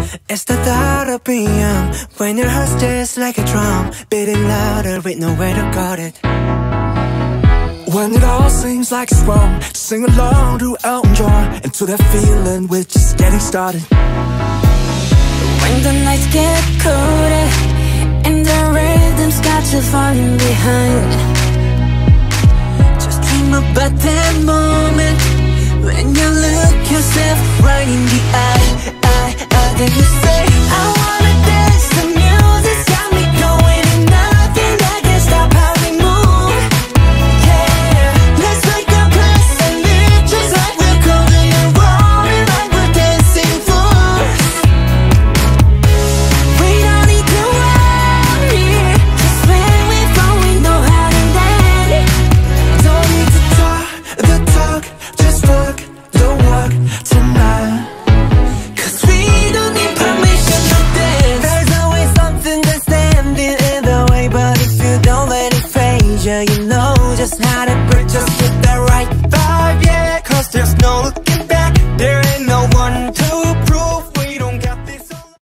It's the thought of being young, when your heart's just like a drum, beating louder with nowhere to guard it. When it all seems like it's wrong, sing along to Elton John, and to that feeling we're just getting started. When the nights get colder and the rhythm's got you falling behind, just dream about that moment when you look yourself right in the eye. Then you say, I wanna dance, the music's got me going, and nothing that can stop how we move. Yeah, let's make a place and live just like we're golden and rolling like we're dancing fools. We don't need to worry, just when we fall we know how to dance. Don't need to talk the talk, just walk the walk tonight. You know just how to break, just get that right vibe, yeah. 'Cause there's no